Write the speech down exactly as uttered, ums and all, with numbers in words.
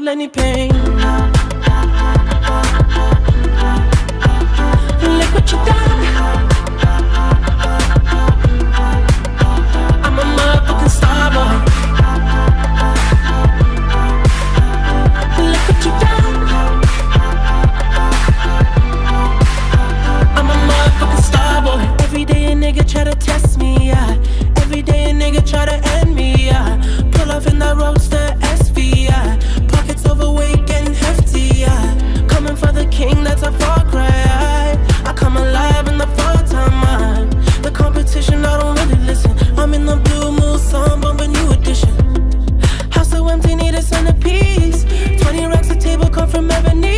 plenty pain. Look what you done. I'm a motherfucking star boy. Look what you done. I'm a motherfucking star boy. Every day a nigga try to test me, yeah. Every day a nigga try to end me, yeah. Pull off in that roadster S V, yeah. Pockets overweight, getting hefty, yeah. Coming for the king, that's a far cry. I come alive in the fall time, man. The competition, I don't really listen. I'm in the blue moon, song, bumping new edition. House so empty, need a centerpiece. Twenty racks a table come from ebony.